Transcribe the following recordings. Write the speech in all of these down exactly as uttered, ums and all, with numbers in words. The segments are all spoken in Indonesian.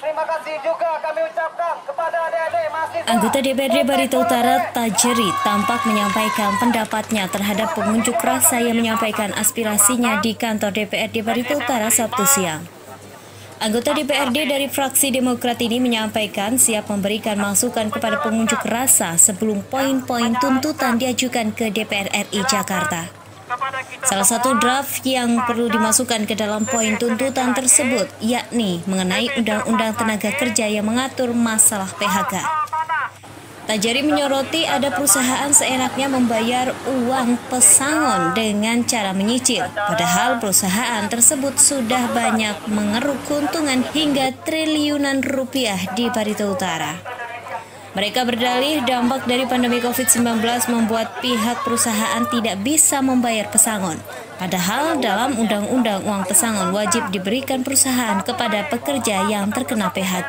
Terima kasih juga kami ucapkan kepada adik-adik mahasiswa. Anggota D P R D Barito Utara Tajeri tampak menyampaikan pendapatnya terhadap pengunjuk rasa yang menyampaikan aspirasinya di kantor D P R D Barito Utara Sabtu siang. Anggota D P R D dari fraksi Demokrat ini menyampaikan siap memberikan masukan kepada pengunjuk rasa sebelum poin-poin tuntutan diajukan ke D P R R I Jakarta. Salah satu draft yang perlu dimasukkan ke dalam poin tuntutan tersebut yakni mengenai Undang-Undang Tenaga Kerja yang mengatur masalah P H K. Tajeri menyoroti ada perusahaan seenaknya membayar uang pesangon dengan cara menyicil, padahal perusahaan tersebut sudah banyak mengeruk keuntungan hingga triliunan rupiah di Barito Utara. Mereka berdalih dampak dari pandemi covid sembilan belas membuat pihak perusahaan tidak bisa membayar pesangon. Padahal dalam Undang-Undang uang pesangon wajib diberikan perusahaan kepada pekerja yang terkena P H K.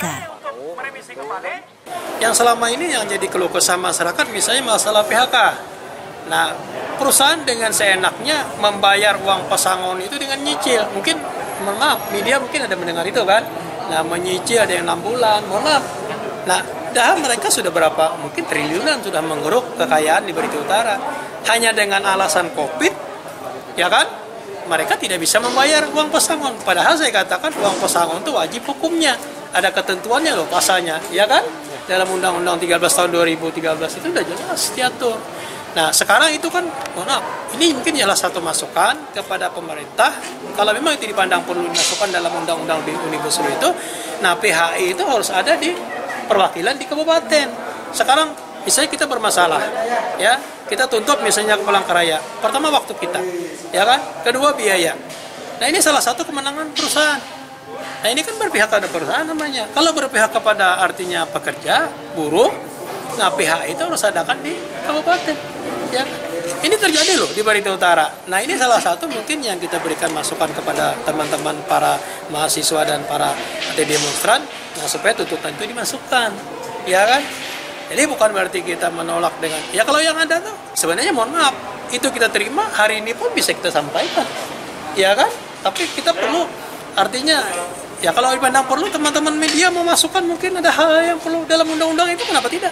Yang selama ini yang jadi keluh kesah masyarakat misalnya masalah P H K. Nah, perusahaan dengan seenaknya membayar uang pesangon itu dengan nyicil. Mungkin, mohon maaf, media mungkin ada mendengar itu kan. Nah, menyicil ada yang enam bulan, mohon maaf. Nah, dah mereka sudah berapa, mungkin triliunan sudah menggeruk kekayaan di Barito Utara. Hanya dengan alasan COVID, ya kan, mereka tidak bisa membayar uang pesangon. Padahal saya katakan uang pesangon itu wajib hukumnya. Ada ketentuannya loh pasalnya, ya kan? Dalam Undang-Undang tiga belas tahun dua ribu tiga belas itu sudah jelas diatur. Nah, sekarang itu kan, mohon maaf, ini mungkin salah satu masukan kepada pemerintah. Kalau memang itu dipandang perlu dimasukkan dalam Undang-Undang Omnibus Law itu, nah P H I itu harus ada di perwakilan di kabupaten. Sekarang misalnya kita bermasalah, ya kita tuntut misalnya ke Palangkaraya. Pertama waktu kita, ya kan. Kedua biaya. Nah ini salah satu kemenangan perusahaan. Nah ini kan berpihak pada perusahaan namanya. Kalau berpihak kepada artinya pekerja, buruh, nah P H I itu harus adakan di kabupaten. Ya, ini terjadi loh di Barito Utara. Nah ini salah satu mungkin yang kita berikan masukan kepada teman-teman para mahasiswa dan para demonstran. Nah, supaya tuntutan itu dimasukkan, ya kan? Jadi bukan berarti kita menolak dengan, ya kalau yang ada tuh sebenarnya mohon maaf, itu kita terima hari ini pun bisa kita sampaikan, ya kan? Tapi kita perlu, artinya, ya kalau dipandang perlu teman-teman media mau masukkan mungkin ada hal yang perlu dalam undang-undang itu, kenapa tidak?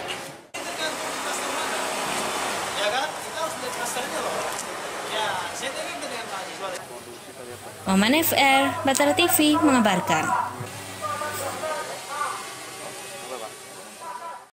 Ya kan? Kita harus lihat masalahnya loh. Ya, saya tadi dengan mahasiswa. Maman F R, Batara T V mengabarkan.